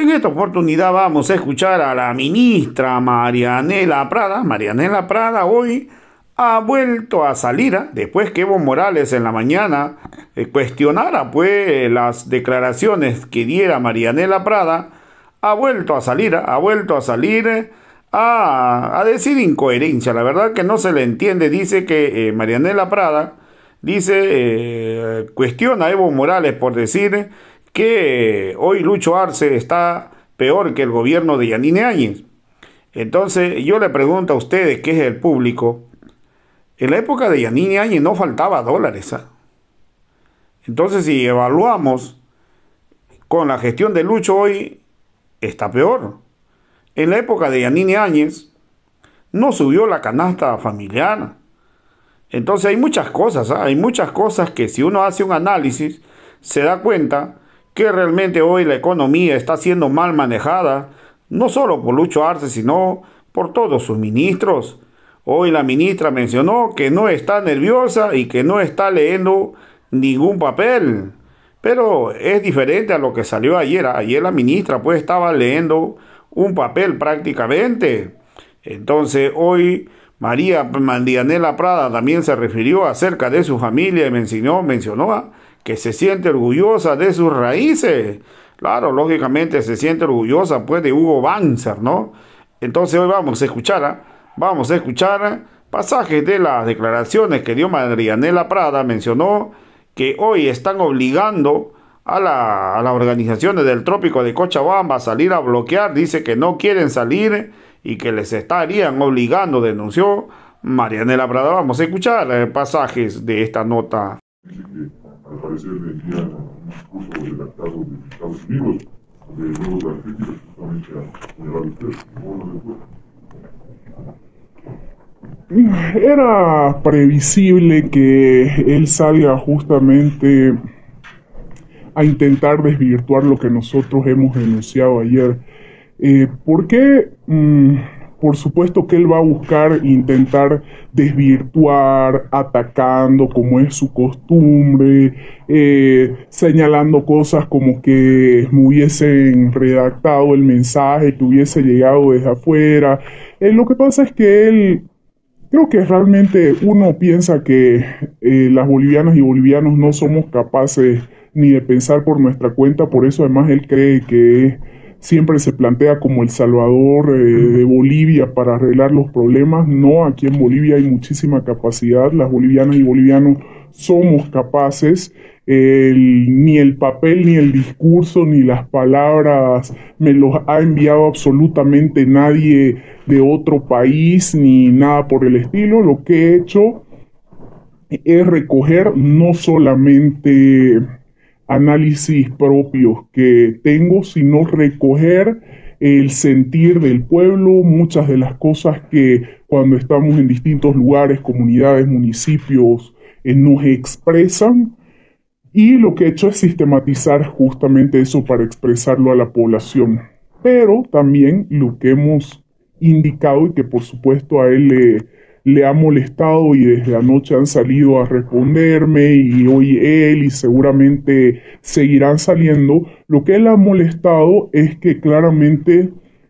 En esta oportunidad vamos a escuchar a la ministra Marianela Prada. Marianela Prada hoy ha vuelto a salir, después que Evo Morales en la mañana cuestionara pues las declaraciones que diera Marianela Prada. Ha vuelto a salir a decir incoherencia. La verdad que no se le entiende. Dice que Marianela Prada cuestiona a Evo Morales por decir que hoy Lucho Arce está peor que el gobierno de Yanine Áñez. Entonces yo le pregunto a ustedes, que es el público, en la época de Yanine Áñez no faltaba dólares. Entonces si evaluamos con la gestión de Lucho hoy, está peor. En la época de Yanine Áñez no subió la canasta familiar. Entonces hay muchas cosas que si uno hace un análisis se da cuenta que realmente hoy la economía está siendo mal manejada, no solo por Lucho Arce, sino por todos sus ministros. Hoy la ministra mencionó que no está nerviosa y que no está leyendo ningún papel, pero es diferente a lo que salió ayer. Ayer la ministra pues estaba leyendo un papel prácticamente. Entonces hoy Marianela Prada también se refirió acerca de su familia y mencionó que se siente orgullosa de sus raíces. Claro, lógicamente se siente orgullosa pues de Hugo Banzer, ¿no? Entonces hoy vamos a escuchar pasajes de las declaraciones que dio Marianela Prada. Mencionó que hoy están obligando a las organizaciones del Trópico de Cochabamba a salir a bloquear. Dice que no quieren salir y que les estarían obligando, denunció Marianela Prada. Vamos a escuchar pasajes de esta nota. Al parecer vendía un discurso redactado de Estados Unidos, de nuevos artículos justamente a señalar usted. Era previsible que él salga justamente a intentar desvirtuar lo que nosotros hemos denunciado ayer. ¿Por qué? Por supuesto que él va a buscar intentar desvirtuar, atacando como es su costumbre, señalando cosas como que me hubiesen redactado el mensaje, que hubiese llegado desde afuera. Lo que pasa es que él, creo que realmente uno piensa que las bolivianas y bolivianos no somos capaces ni de pensar por nuestra cuenta, por eso además él cree que siempre se plantea como el salvador de Bolivia para arreglar los problemas. No, aquí en Bolivia hay muchísima capacidad, las bolivianas y bolivianos somos capaces. Ni el papel, ni el discurso, ni las palabras me los ha enviado absolutamente nadie de otro país, ni nada por el estilo. Lo que he hecho es recoger no solamente análisis propios que tengo, sino recoger el sentir del pueblo, muchas de las cosas que cuando estamos en distintos lugares, comunidades, municipios, nos expresan, y lo que he hecho es sistematizar justamente eso para expresarlo a la población. Pero también lo que hemos indicado, y que por supuesto a él le ha molestado y desde anoche han salido a responderme, y hoy él y seguramente seguirán saliendo, lo que él ha molestado es que claramente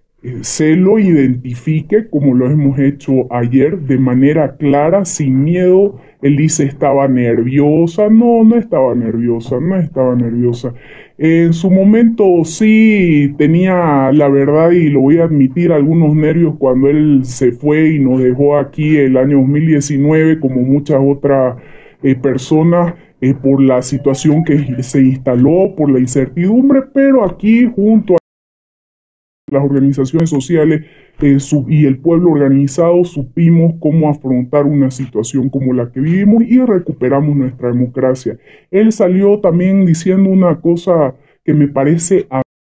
se lo identifique como lo hemos hecho ayer, de manera clara, sin miedo. Él dice estaba nerviosa. No estaba nerviosa, no estaba nerviosa. En su momento sí tenía, la verdad, y lo voy a admitir, algunos nervios cuando él se fue y nos dejó aquí el año 2019, como muchas otras personas, por la situación que se instaló, por la incertidumbre, pero aquí junto a las organizaciones sociales y el pueblo organizado supimos cómo afrontar una situación como la que vivimos y recuperamos nuestra democracia. Él salió también diciendo una cosa que me parece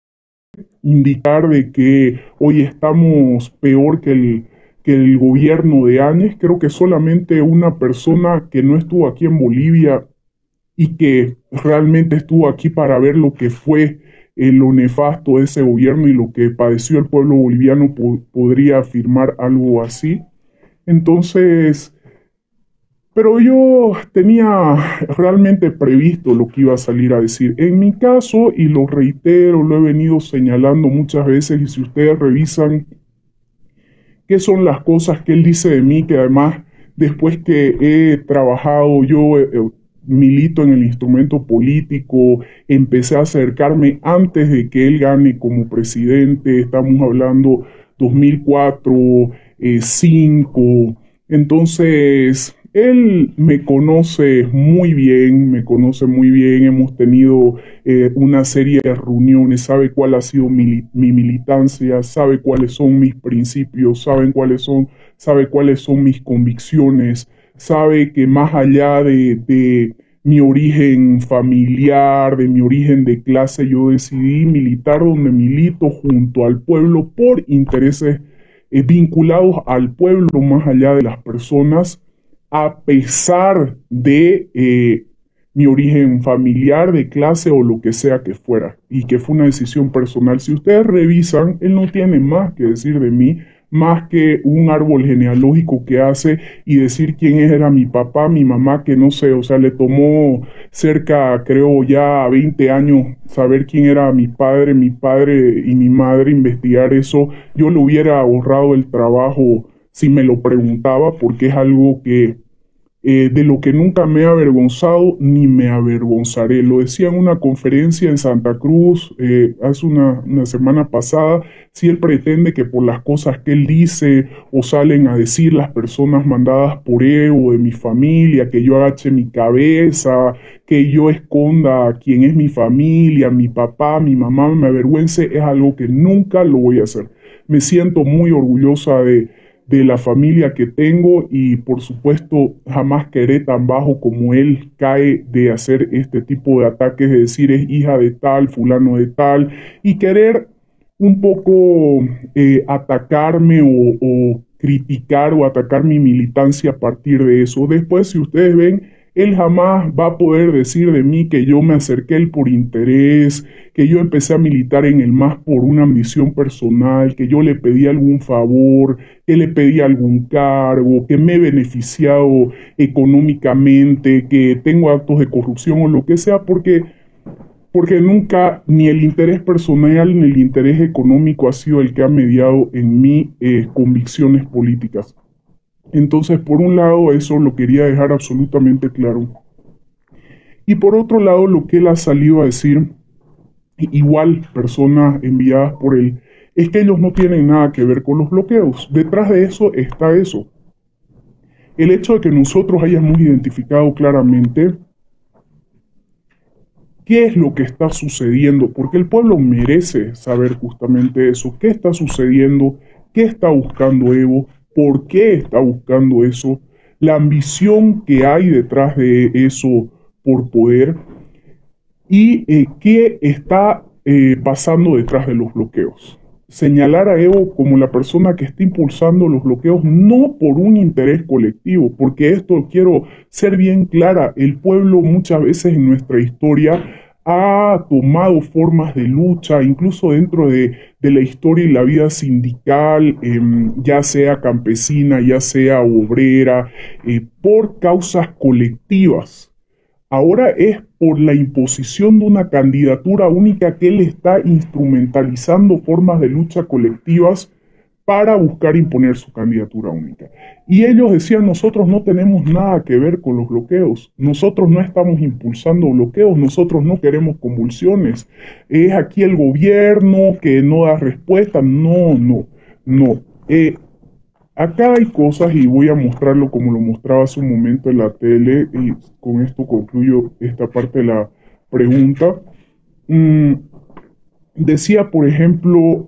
indicar de que hoy estamos peor que el gobierno de Áñez. Creo que solamente una persona que no estuvo aquí en Bolivia y que realmente estuvo aquí para ver lo que fue lo nefasto de ese gobierno y lo que padeció el pueblo boliviano podría afirmar algo así. Entonces, Pero yo tenía realmente previsto lo que iba a salir a decir. En mi caso, y lo reitero, lo he venido señalando muchas veces, y si ustedes revisan qué son las cosas que él dice de mí, que además después que he trabajado, yo milito en el instrumento político, empecé a acercarme antes de que él gane como presidente, estamos hablando 2004, 2005, entonces él me conoce muy bien, hemos tenido una serie de reuniones, sabe cuál ha sido mi militancia, sabe cuáles son mis principios, sabe cuáles son mis convicciones, sabe que más allá de mi origen familiar, de mi origen de clase, yo decidí militar donde milito junto al pueblo por intereses vinculados al pueblo más allá de las personas, a pesar de mi origen familiar, de clase o lo que sea que fuera, y que fue una decisión personal. Si ustedes revisan, él no tiene más que decir de mí, más que un árbol genealógico que hace y decir quién era mi papá, mi mamá, que no sé, o sea, le tomó cerca, creo ya 20 años saber quién era mi padre y mi madre, investigar eso. Yo le hubiera ahorrado el trabajo si me lo preguntaba, porque es algo que de lo que nunca me he avergonzado ni me avergonzaré. Lo decía en una conferencia en Santa Cruz hace una semana pasada. Si él pretende que por las cosas que él dice o salen a decir las personas mandadas por él o de mi familia, que yo agache mi cabeza, que yo esconda a quien es mi familia, mi papá, mi mamá, me avergüence, es algo que nunca lo voy a hacer. Me siento muy orgullosa de la familia que tengo y por supuesto jamás caeré tan bajo como él cae de hacer este tipo de ataques, de decir es hija de tal, fulano de tal, y querer un poco atacarme o criticar o atacar mi militancia a partir de eso. Después, si ustedes ven, él jamás va a poder decir de mí que yo me acerqué a él por interés, que yo empecé a militar en el MAS por una ambición personal, que yo le pedí algún favor, que le pedí algún cargo, que me he beneficiado económicamente, que tengo actos de corrupción o lo que sea, porque nunca ni el interés personal ni el interés económico ha sido el que ha mediado en mis convicciones políticas. Entonces, por un lado, eso lo quería dejar absolutamente claro. Y por otro lado, lo que él ha salido a decir, igual personas enviadas por él, es que ellos no tienen nada que ver con los bloqueos. Detrás de eso está eso. El hecho de que nosotros hayamos identificado claramente qué es lo que está sucediendo, porque el pueblo merece saber justamente eso, qué está sucediendo, qué está buscando Evo, por qué está buscando eso, la ambición que hay detrás de eso por poder y qué está pasando detrás de los bloqueos. Señalar a Evo como la persona que está impulsando los bloqueos no por un interés colectivo, porque esto quiero ser bien clara, el pueblo muchas veces en nuestra historia ha tomado formas de lucha, incluso dentro de la historia y la vida sindical, ya sea campesina, ya sea obrera, por causas colectivas. Ahora es por la imposición de una candidatura única que él está instrumentalizando formas de lucha colectivas para buscar imponer su candidatura única. Y ellos decían, nosotros no tenemos nada que ver con los bloqueos, nosotros no estamos impulsando bloqueos, nosotros no queremos convulsiones, es aquí el gobierno que no da respuesta, no. Acá hay cosas y voy a mostrarlo como lo mostraba hace un momento en la tele y con esto concluyo esta parte de la pregunta. Decía, por ejemplo,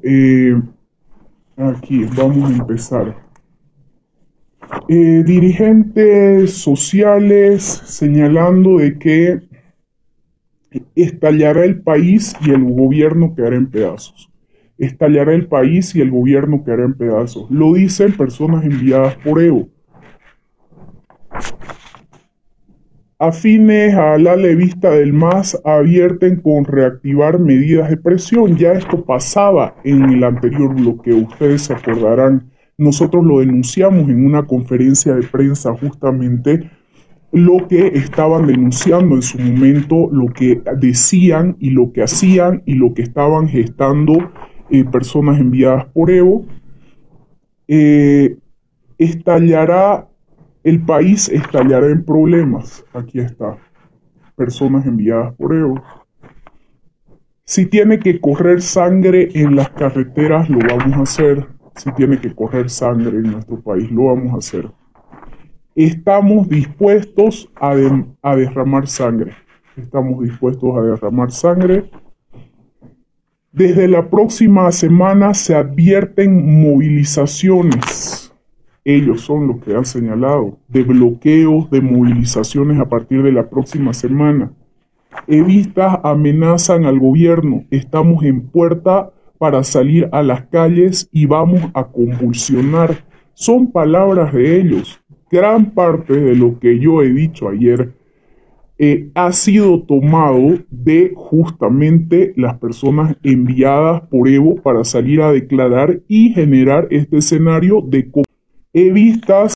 aquí vamos a empezar. Dirigentes sociales señalando de que estallará el país y el gobierno quedará en pedazos. Estallará el país y el gobierno quedará en pedazos. Lo dicen personas enviadas por Evo. Afines a la levista del MAS advierten con reactivar medidas de presión. Ya esto pasaba en el anterior bloqueo, ustedes se acordarán. Nosotros lo denunciamos en una conferencia de prensa justamente lo que estaban denunciando en su momento, lo que decían y lo que hacían y lo que estaban gestando personas enviadas por Evo. El país estallará en problemas. Aquí está, personas enviadas por Evo. Si tiene que correr sangre en las carreteras, lo vamos a hacer. Si tiene que correr sangre en nuestro país, lo vamos a hacer. Estamos dispuestos a derramar sangre. Estamos dispuestos a derramar sangre. Desde la próxima semana se advierten movilizaciones. Ellos son los que han señalado, de bloqueos, de movilizaciones a partir de la próxima semana. Evistas amenazan al gobierno. Estamos en puerta para salir a las calles y vamos a convulsionar. Son palabras de ellos. Gran parte de lo que yo he dicho ayer ha sido tomado de justamente las personas enviadas por Evo para salir a declarar y generar este escenario de evistas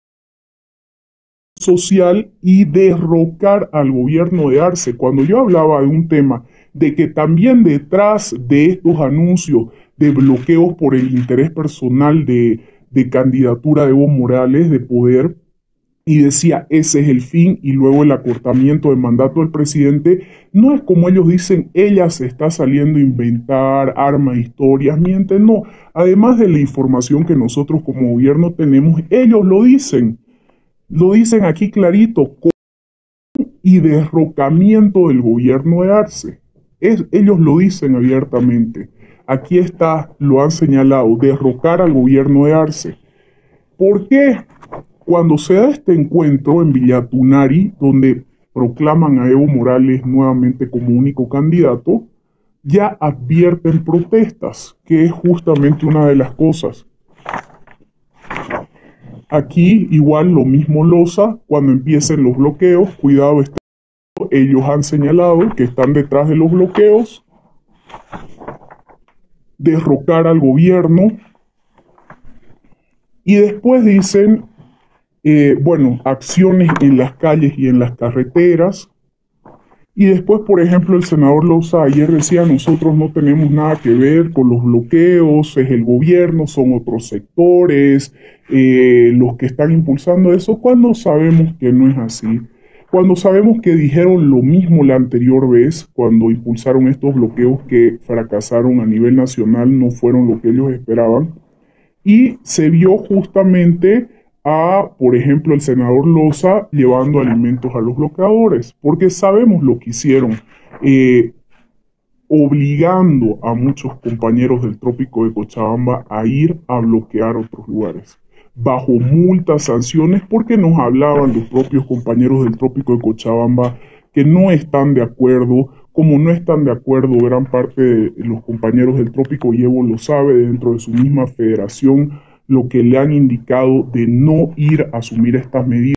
social y derrocar al gobierno de Arce. Cuando yo hablaba de un tema de que también detrás de estos anuncios de bloqueos por el interés personal de candidatura de Evo Morales de poder, y decía ese es el fin, y luego el acortamiento del mandato del presidente, no es como ellos dicen, ella se está saliendo a inventar, arma historias, miente, no. Además de la información que nosotros como gobierno tenemos, ellos lo dicen aquí clarito, y derrocamiento del gobierno de Arce. Ellos lo dicen abiertamente. Aquí está, lo han señalado, derrocar al gobierno de Arce. ¿Por qué? Cuando se da este encuentro en Villatunari, donde proclaman a Evo Morales nuevamente como único candidato, ya advierten protestas, que es justamente una de las cosas. Aquí igual lo mismo losa, cuando empiecen los bloqueos, cuidado, ellos han señalado que están detrás de los bloqueos, derrocar al gobierno, y después dicen, acciones en las calles y en las carreteras. Y después, por ejemplo, el senador Loza ayer decía, nosotros no tenemos nada que ver con los bloqueos, es el gobierno, son otros sectores los que están impulsando eso, cuando sabemos que no es así. Cuando sabemos que dijeron lo mismo la anterior vez, cuando impulsaron estos bloqueos que fracasaron a nivel nacional, no fueron lo que ellos esperaban. Y se vio justamente por ejemplo, el senador Loza llevando alimentos a los bloqueadores, porque sabemos lo que hicieron, obligando a muchos compañeros del Trópico de Cochabamba a ir a bloquear otros lugares, bajo multas, sanciones, porque nos hablaban los propios compañeros del Trópico de Cochabamba que no están de acuerdo, como no están de acuerdo gran parte de los compañeros del Trópico, y Evo lo sabe, dentro de su misma federación, lo que le han indicado de no ir a asumir estas medidas.